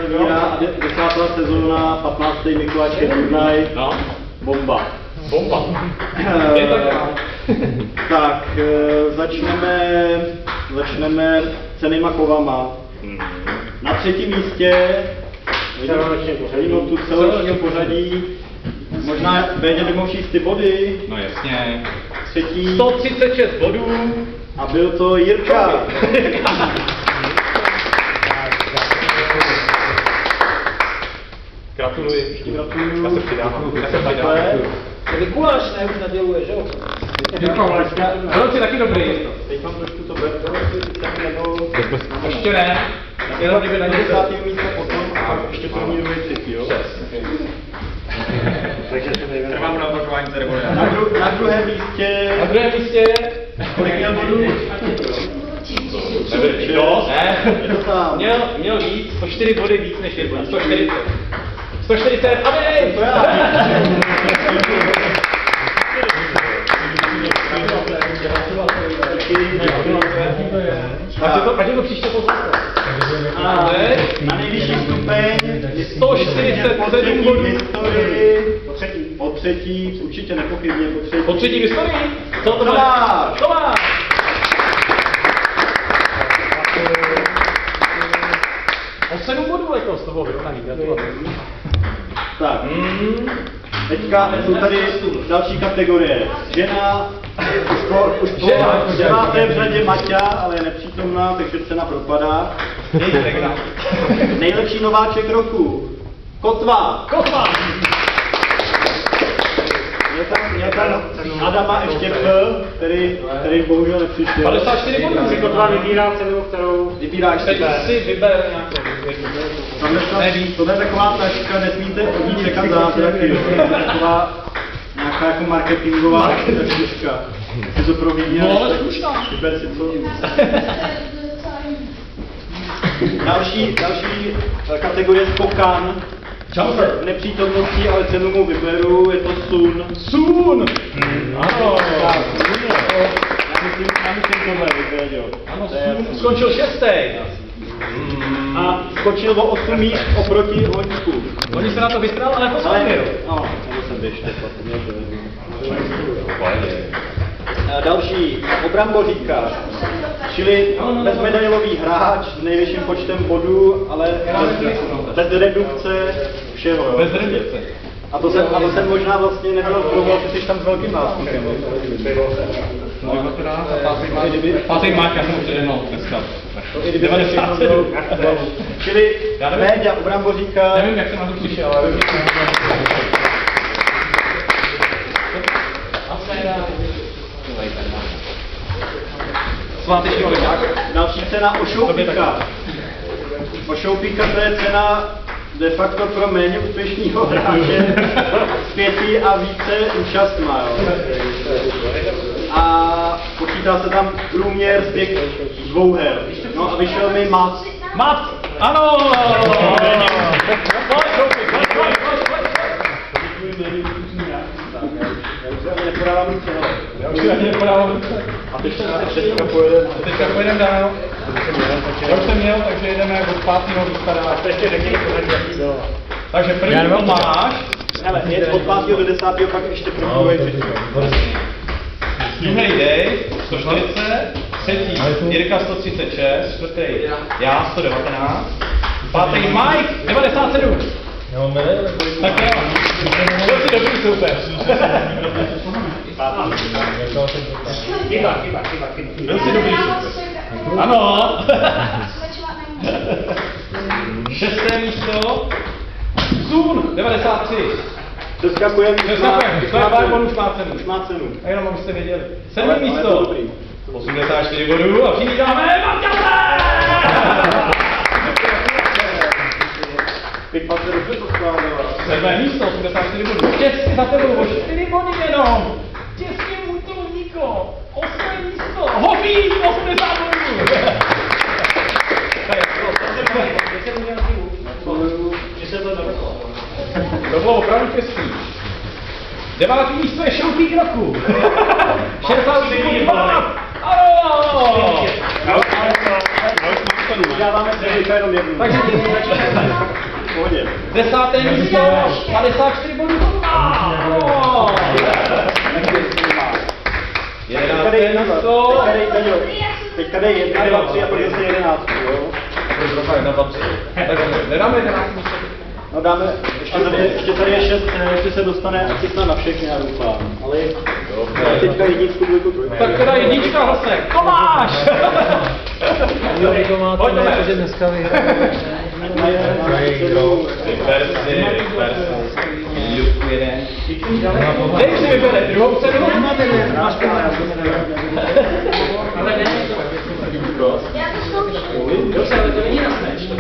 otevírá a 10. sezóna, 15. Mikulášský turnaj. No. Bomba. Bomba. Tak, začneme cennýma kovama. Na 3. místě vidím tu celoročního pořadí. Možná Béďa by mohl číst ty body. No jasně. 3. 136 bodů. A byl to Jirka. Gratuluji. Gratuluju. Já se přidávám. Mikuláš ne, už naděluje, že jo? Byl jsi taky dobrý. Teď mám trošku to nebo... Ještě ne. Jenom kdyby na 10. místo potom a ještě první, druhý, třetí, jo? Takže se nejde. Trvám na opakování ceremonie. Na druhém místě... Na druhém místě... Kolik měl bodů? Dost. Měl víc, o 4 body víc než Jirka. 140. 140 a vej! To já. Ať je to příště pozornost. A na nejvyšší stupeň 147 bodů. Historii. Po třetí, určitě nepochybně Po třetí v historii? Co to máš? To máš! O 7 bodů letos to bylo vyrovnaný, gratuluji. Tak, teďka jsou tady další kategorie. Žena, už po 9. v řadě Maťa, ale je nepřítomná, takže cena propadá. Nejlepší nováček roku. Kotva. Kotva! Je tam Adama ještě který bohužel nepřišel. 54 bodů. Kotva vybírá cenu, kterou Vybíráš teď si vyber nějakou. To je taková taška, nesmíte od ní čekat zázraky. To je taková nějaká jako marketingová taška. Si to provídí. No, ale zkušná. Vyber si co. Další kategorie Spokan. V nepřítomnosti, ale cenu mu vyberu, je to Sun. Sun! Ano. Já myslím tohle, vyberu. Ano, Sun skončil 6. A skočil o 8 míst oproti loňsku. Oni se na to vystral, ale posadil. No, nebo jsem vyštět, další, Obramboříka, čili bezmedailový hráč s největším počtem bodů, ale bez redukce všeho. Bez redukce. A to jsem možná vlastně nebyl zproval, že jsi tam s velkým náskutkem. Pátý máš, já jsem už jednou dneska. 97. Čili Béďa Obramboříka. Nevím, jak jsem na to přišel, ale... Sváteční tak. Další cena Ošoupíka. Ošoupíka, to je cena de facto pro méně úspěšného hráče s 5 a více účastma. A počítá se tam průměr z těch 2 her. No a vyšel mi Mat. Mat! Ano! A teďka pojedeme dál. Já už jsem měl, takže jedeme od 5. výstada. Takže první to máš. Hele, je od 5. do 10. pak ještě probuje. Druhý Dave, 140, třetí Jirka 136, čtvrtý já 119, pátý Mike 97. Tak jo, byl jsi dobrý super. Byl jsi dobrý super. Ano. 6. místo, Sun 93. Přeskakujeme, už má cenu. A jenom abyste věděli. 7. místo, 84 bodů a přivítáme Marťase! Pitva se dobře posklávala. 7. místo, 84 bodů. Těsně za tebou, o 4 body jenom. Těsně můj to Niko. 8. místo, Hofí, 80 bodů. To bylo opravdu těsný. 9. místo je Šoupík roku. 67 bodů. Ano! Dáváme se jenom jednu. Takže 10. místo, 54 bodů. Teďka dej 1, 2, 3 a pak zase 11, jo? Tak nedáme 11 místo. No dáme, ještě tady je 6, jestli se dostane asi snad na všechny, já doufám. Ale teďka jedničku, dvojku, trojku. Tak teda jednička hlasne. Tomáš! Pojď to že dneska vyhraje. Luku jeden. Dej si vybere druhou cenu. Máš pravdu, já jsem Ale ne. Dobře, ale to není na smeč.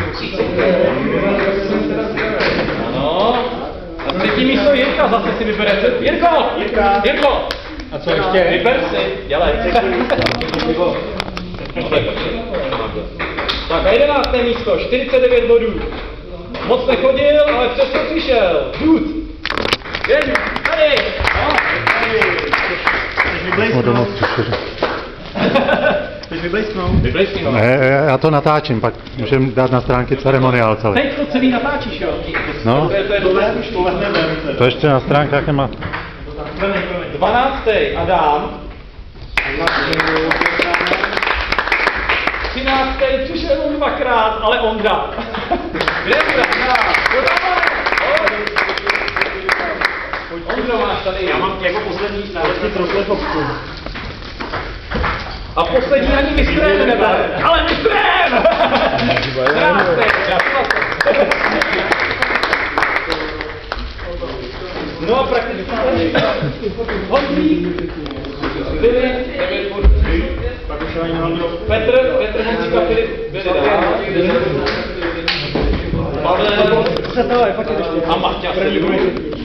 Ano. A třetí místo Jirka zase si vybere. Jirko! A co ještě? Vyber si. Dělej. Tak a 11. místo, 49 bodů. Moc nechodil, ale přesto přišel. Dude. Jen, tady. Chceš vyblejsknout? Vyblejsknout. Ne, já to natáčím, pak můžeme dát na stránky ceremoniál celý. Teď to celý natáčíš, jo? No, to ještě na stránkách nemá. 12. Adam. 13. přišel on dvakrát, ale Ondra. Kde je Ondra? Ondro máš tady. Já mám jako poslední národní troflefovku. A poslední ani mistrem nebere. Ale mistrem! 14. No a prakticky Honzík. Byli 9 bodů. Petr Honzík a Filip byli dál. Pavel a Maťa 7.